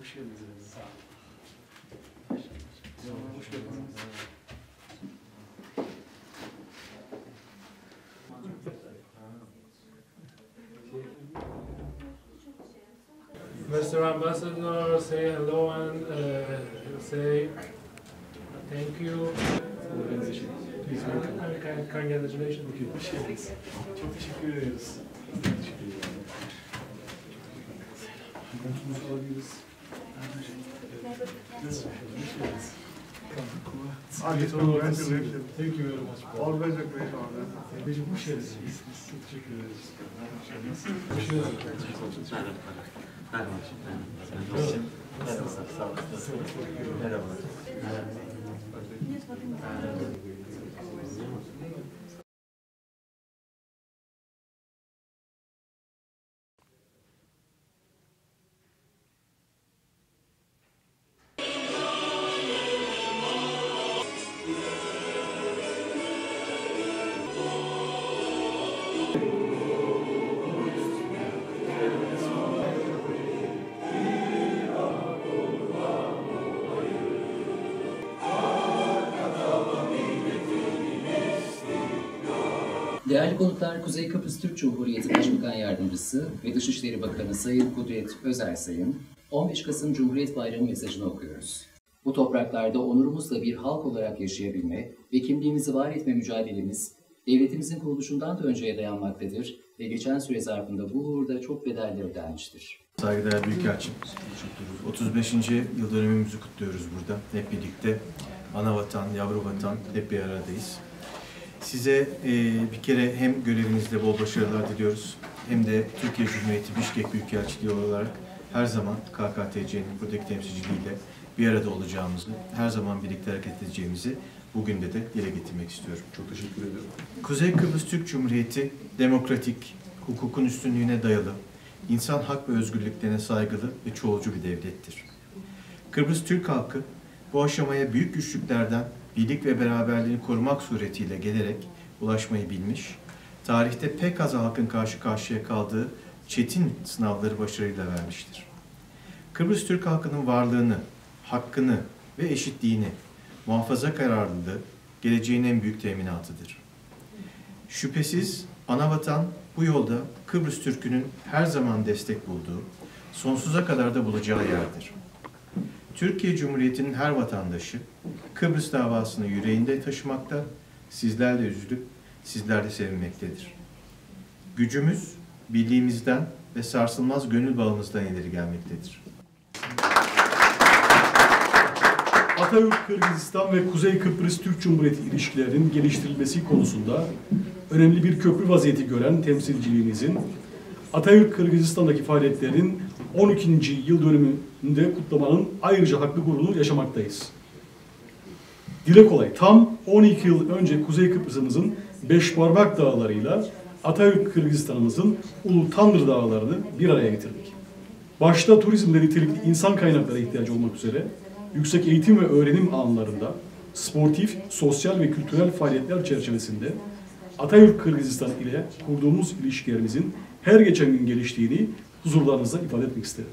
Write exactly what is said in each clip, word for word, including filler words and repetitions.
Hoş geldiniz. Sağ olun. Hoş geldiniz. Mister Ambassador, say hello and uh, say thank you. Organization. Please welcome. And congratulations. Okay, hoş geldiniz. Çok teşekkür ederiz. Teşekkür ederim. Konuşmuş olabiliriz. Thank you very much. Always a great honor. Beyciğim hoş geldiniz. Çok teşekkür ederiz. Hoş geldiniz. Merhaba. Merhaba. Sağ olun. Merhaba. Değerli konuklar, Kuzey Kıbrıs Türk Cumhuriyeti Başbakan Yardımcısı ve Dışişleri Bakanı Sayın Kudret Özersay'ın on beş Kasım Cumhuriyet Bayramı mesajını okuyoruz. Bu topraklarda onurumuzla bir halk olarak yaşayabilme ve kimliğimizi var etme mücadelemiz, devletimizin kuruluşundan da önceye dayanmaktadır ve geçen süre zarfında bu uğurda çok bedeller ödenmiştir. Saygıdeğer Büyükelçim, otuz beşinci yıl dönümümüzü kutluyoruz burada. Hep birlikte ana vatan, yavru vatan hep bir aradayız. Size e, bir kere hem görevinizde bol başarılar diliyoruz, hem de Türkiye Cumhuriyeti Bişkek Büyükelçiliği olarak her zaman K K T C'nin buradaki temsilciliğiyle bir arada olacağımızı, her zaman birlikte hareket edeceğimizi bugün de, de dile getirmek istiyorum. Çok teşekkür ederim. Kuzey Kıbrıs Türk Cumhuriyeti demokratik, hukukun üstünlüğüne dayalı, insan hak ve özgürlüklerine saygılı ve çoğulcu bir devlettir. Kıbrıs Türk halkı bu aşamaya büyük güçlüklerden birlik ve beraberliğini korumak suretiyle gelerek ulaşmayı bilmiş, tarihte pek az halkın karşı karşıya kaldığı çetin sınavları başarıyla vermiştir. Kıbrıs Türk halkının varlığını, hakkını ve eşitliğini, muhafaza kararlılığı geleceğin en büyük teminatıdır. Şüphesiz anavatan bu yolda Kıbrıs Türk'ünün her zaman destek bulduğu, sonsuza kadar da bulacağı yerdir. Türkiye Cumhuriyeti'nin her vatandaşı Kıbrıs davasını yüreğinde taşımakta, sizlerle üzülüp sizlerle sevinmektedir. Gücümüz birliğimizden ve sarsılmaz gönül bağımızdan ileri gelmektedir. Atatürk, Kırgızistan ve Kuzey Kıbrıs Türk Cumhuriyeti ilişkilerinin geliştirilmesi konusunda önemli bir köprü vaziyeti gören temsilciliğinizin Atatürk, Kırgızistan'daki faaliyetlerin on ikinci yıl dönümünde kutlamanın ayrıca haklı gururunu yaşamaktayız. Dile kolay, tam on iki yıl önce Kuzey Kıbrıs'ımızın Beşparmak Dağları'yla Atatürk Kırgızistan'ımızın Ulu Tandır Dağları'nı bir araya getirdik. Başta turizmde nitelikli insan kaynakları ihtiyacı olmak üzere yüksek eğitim ve öğrenim alanlarında sportif, sosyal ve kültürel faaliyetler çerçevesinde Atatürk Kırgızistan ile kurduğumuz ilişkilerimizin her geçen gün geliştiğini huzurlarınızda ifade etmek isterim.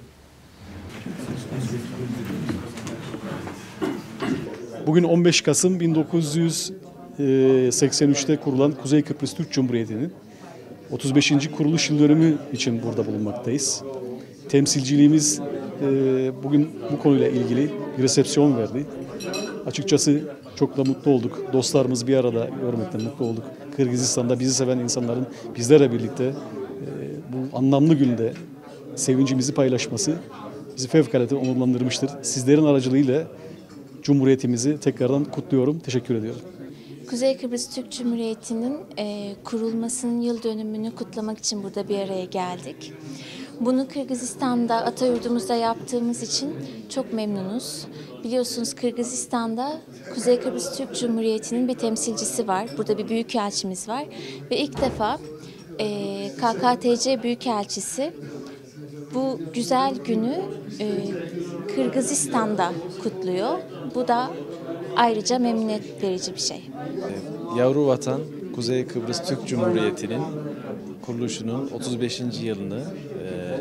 Bugün on beş Kasım bin dokuz yüz seksen üç'te kurulan Kuzey Kıbrıs Türk Cumhuriyeti'nin otuz beşinci kuruluş yıl dönümü için burada bulunmaktayız. Temsilciliğimiz bugün bu konuyla ilgili bir resepsiyon verdi. Açıkçası çok da mutlu olduk. Dostlarımızı bir arada görmekten mutlu olduk. Kırgızistan'da bizi seven insanların bizlerle birlikte bu anlamlı günde sevincimizi paylaşması bizi fevkalade onurlandırmıştır. Sizlerin aracılığıyla Cumhuriyetimizi tekrardan kutluyorum. Teşekkür ediyorum. Kuzey Kıbrıs Türk Cumhuriyeti'nin e, kurulmasının yıl dönümünü kutlamak için burada bir araya geldik. Bunu Kırgızistan'da, Atayurdumuzda yaptığımız için çok memnunuz. Biliyorsunuz Kırgızistan'da Kuzey Kıbrıs Türk Cumhuriyeti'nin bir temsilcisi var. Burada bir büyükelçimiz var. Ve ilk defa e, K K T C Büyükelçisi bu güzel günü e, Kırgızistan'da kutluyor. Bu da ayrıca memnuniyet verici bir şey. Yavru vatan Kuzey Kıbrıs Türk Cumhuriyeti'nin kuruluşunun otuz beşinci yılını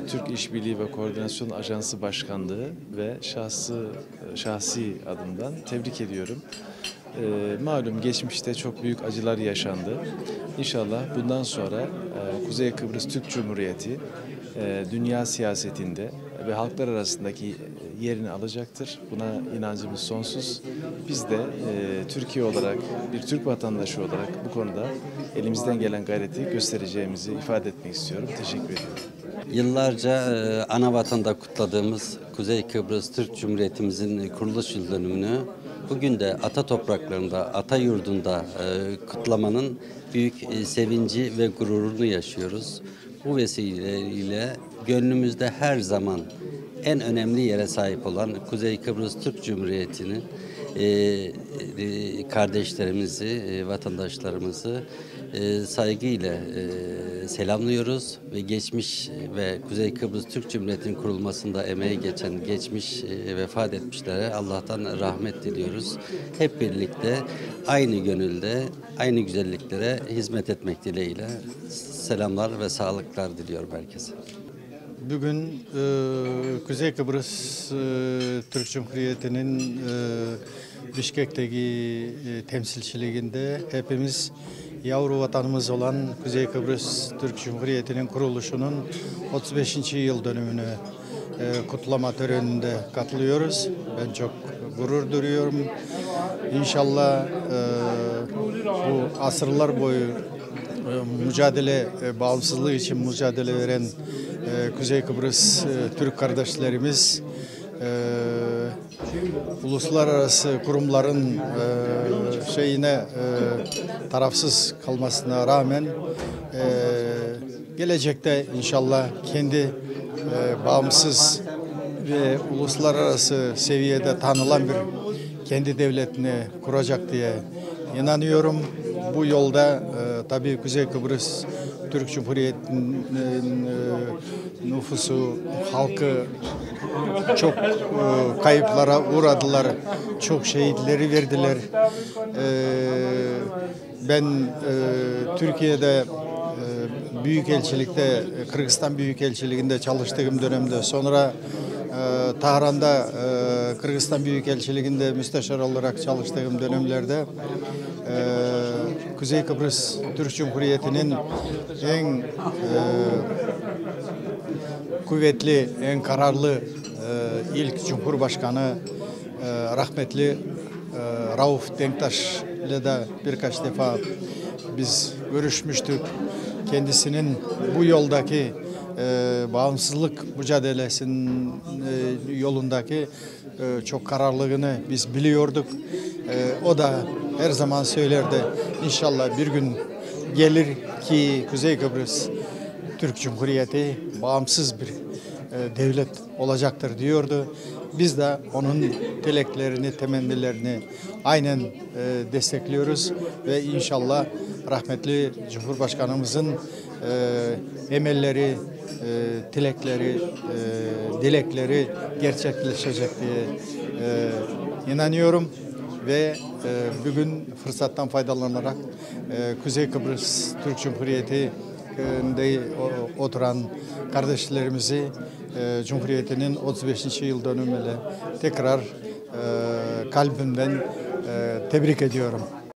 Türk İşbirliği ve Koordinasyon Ajansı Başkanlığı ve şahsı şahsi adımdan tebrik ediyorum. E, malum geçmişte çok büyük acılar yaşandı. İnşallah bundan sonra e, Kuzey Kıbrıs Türk Cumhuriyeti e, dünya siyasetinde ve halklar arasındaki yerini alacaktır. Buna inancımız sonsuz. Biz de e, Türkiye olarak, bir Türk vatandaşı olarak bu konuda elimizden gelen gayreti göstereceğimizi ifade etmek istiyorum. Teşekkür ediyorum. Yıllarca e, ana vatanda kutladığımız Kuzey Kıbrıs Türk Cumhuriyetimizin kuruluş yıl dönümünü bugün de ata topraklarında, ata yurdunda e, kutlamanın büyük e, sevinci ve gururunu yaşıyoruz. Bu vesileyle gönlümüzde her zaman en önemli yere sahip olan Kuzey Kıbrıs Türk Cumhuriyeti'nin e, e, kardeşlerimizi, e, vatandaşlarımızı e, saygıyla e, selamlıyoruz ve geçmiş ve Kuzey Kıbrıs Türk Cumhuriyeti'nin kurulmasında emeği geçen, geçmiş e, vefat etmişlere Allah'tan rahmet diliyoruz. Hep birlikte aynı gönülde, aynı güzelliklere hizmet etmek dileğiyle selamlar ve sağlıklar diliyorum herkese. Bugün e, Kuzey Kıbrıs e, Türk Cumhuriyeti'nin e, Bişkek'teki e, temsilciliğinde hepimiz yavru vatanımız olan Kuzey Kıbrıs Türk Cumhuriyeti'nin kuruluşunun otuz beşinci yıl dönümünü e, kutlama töreninde katılıyoruz. Ben çok gurur duyuyorum. İnşallah e, bu asırlar boyu e, mücadele, e, bağımsızlığı için mücadele veren e, Kuzey Kıbrıs e, Türk kardeşlerimiz e, uluslararası kurumların e, şeyine e, tarafsız kalmasına rağmen e, gelecekte inşallah kendi e, bağımsız ve uluslararası seviyede tanınan bir kendi devletini kuracak diye inanıyorum. Bu yolda e, tabii Kuzey Kıbrıs Türk Cumhuriyeti'nin e, nüfusu, halkı çok e, kayıplara uğradılar, çok şehitleri verdiler. E, ben e, Türkiye'de e, Büyükelçilikte, Kırgızistan Büyükelçiliğinde çalıştığım dönemde, sonra e, Tahran'da e, Kırgızistan Büyükelçiliğinde müsteşar olarak çalıştığım dönemlerde e, Kuzey Kıbrıs Türk Cumhuriyeti'nin en e, kuvvetli, en kararlı e, ilk Cumhurbaşkanı e, rahmetli e, Rauf Denktaş ile de birkaç defa biz görüşmüştük. Kendisinin bu yoldaki e, bağımsızlık mücadelesinin e, yolundaki e, çok kararlılığını biz biliyorduk. E, o da her zaman söylerdi, İnşallah bir gün gelir ki Kuzey Kıbrıs Türk Cumhuriyeti bağımsız bir e, devlet olacaktır diyordu. Biz de onun dileklerini, temennilerini aynen e, destekliyoruz ve inşallah rahmetli Cumhurbaşkanımızın e, emelleri, e, dilekleri, e, dilekleri gerçekleşecek diye e, inanıyorum. Ve e, bugün fırsattan faydalanarak e, Kuzey Kıbrıs Türk Cumhuriyeti'nde oturan kardeşlerimizi e, Cumhuriyeti'nin otuz beşinci yıl dönümüyle tekrar e, kalbimden e, tebrik ediyorum.